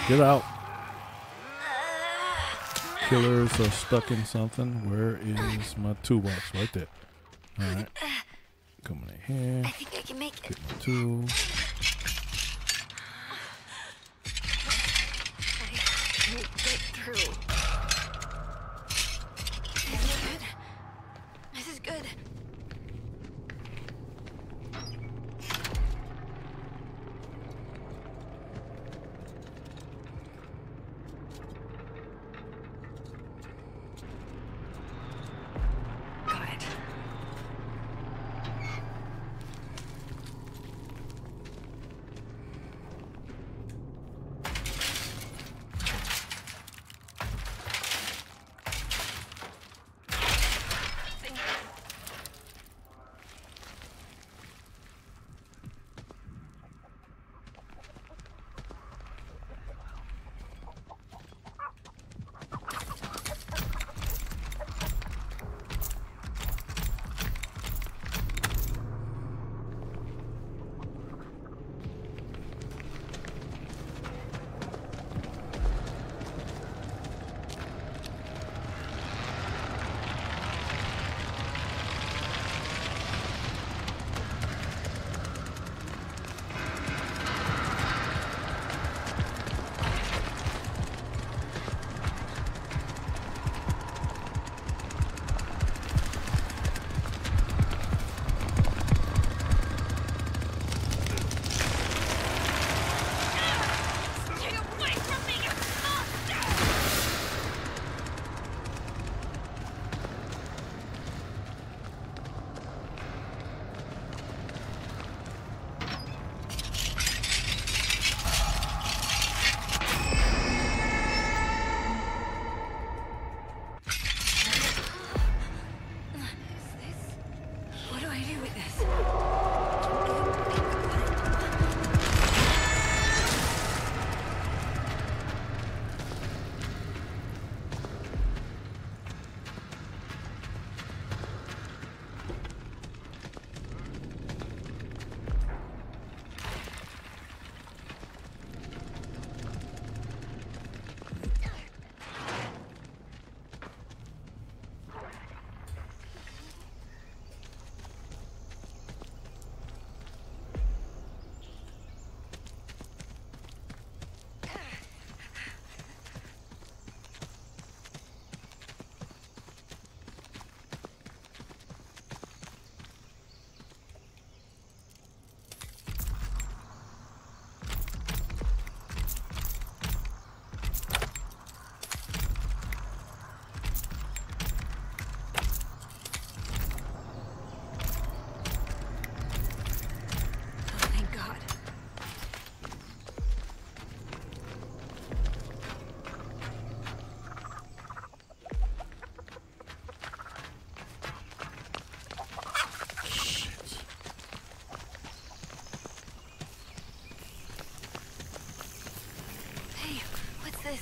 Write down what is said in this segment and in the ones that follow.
Get out. Killers are stuck in something. Where is my toolbox? Right there. Alright. Coming in here. I think I can make it. Get my tool. I can get through. This is good. This is good. Got it. What do I do with this? This?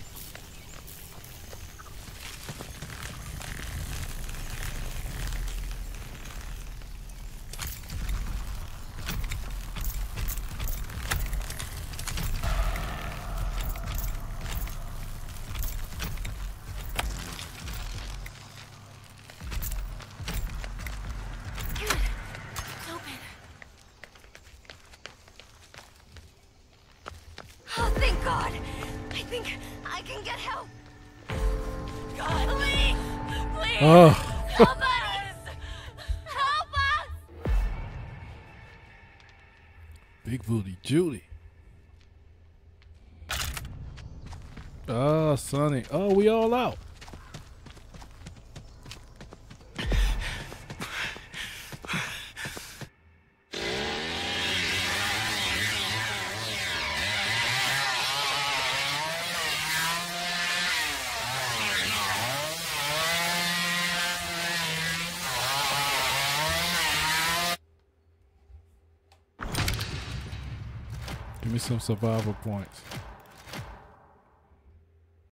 Good. It's open. Oh, thank God. I think I can get help. God, please! Please! Oh. Help us! Help us! Big Booty Judy. Oh, Sonny. Oh, we all out. Give me some survival points.